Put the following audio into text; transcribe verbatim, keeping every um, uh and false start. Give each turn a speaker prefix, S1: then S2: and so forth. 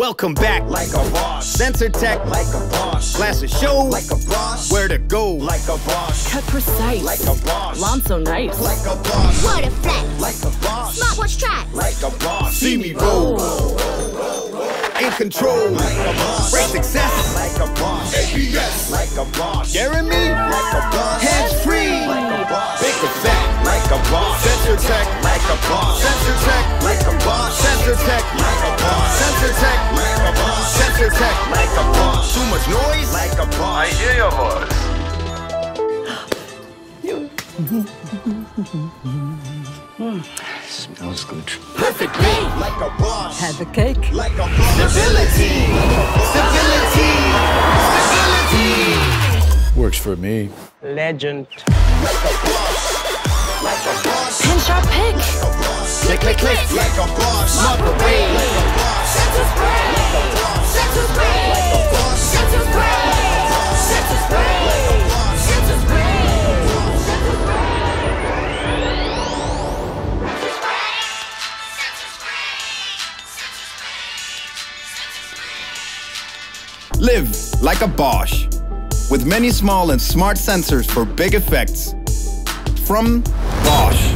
S1: Welcome back,
S2: LikeABosch.
S1: Sensor tech,
S2: LikeABosch.
S1: glasses show,
S2: LikeABosch.
S1: where to go,
S2: LikeABosch.
S3: Cut precise.
S2: LikeABosch.
S3: Lawn so nice.
S2: LikeABosch.
S4: Water flex.
S2: LikeABosch.
S4: Smartwatch track.
S2: LikeABosch.
S1: see me roll, in control,
S2: LikeABosch.
S1: great success,
S2: LikeABosch.
S1: A B S,
S2: LikeABosch.
S1: scaring me,
S2: LikeABosch.
S1: hands free,
S2: LikeABosch.
S1: big effect,
S2: LikeABosch.
S1: sensor tech,
S2: LikeABosch.
S1: sensor tech,
S2: LikeABosch.
S1: sensor tech,
S2: LikeABosch.
S1: sensor tech,
S2: LikeABosch.
S1: sensor tech,
S2: LikeABosch.
S1: too much noise,
S2: LikeABosch.
S5: I hear your voice.
S6: Smells good.
S1: perfect me,
S2: LikeABosch.
S3: Had the cake.
S2: LikeABosch.
S1: stability, stability, stability.
S6: Works for me.
S7: Legend.
S3: Pin sharp pick.
S1: Click, click, click,
S2: LikeABosch.
S1: smart parade,
S4: Sensor spray. Sensor spray. Sensor spray. Sensor spray. Sensor spray.
S1: live like a Bosch, with many small and smart sensors for big effects. From Bosch.